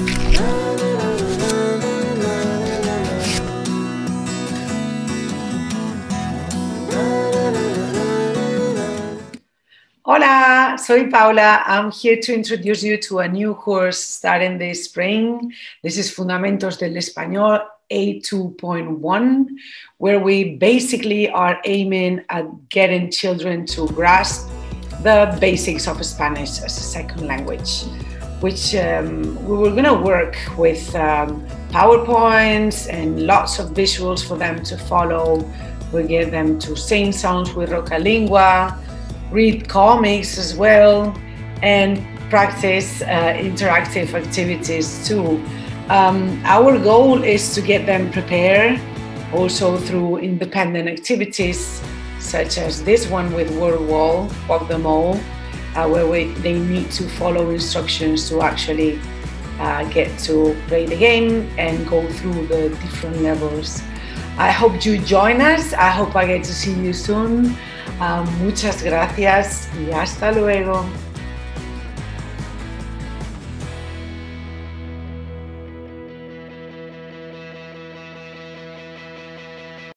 Hola, soy Paula. I'm here to introduce you to a new course starting this spring. This is Fundamentos del Español A2.1, where we basically are aiming at getting children to grasp the basics of Spanish as a second language, which we were going to work with PowerPoints and lots of visuals for them to follow. We get them to sing songs with Rocalingua, read comics as well, and practice interactive activities too. Our goal is to get them prepared also through independent activities such as this one with Word Wall, Walk the Mall, where they need to follow instructions to actually get to play the game and go through the different levels. I hope you join us. I hope I get to see you soon. Muchas gracias y hasta luego.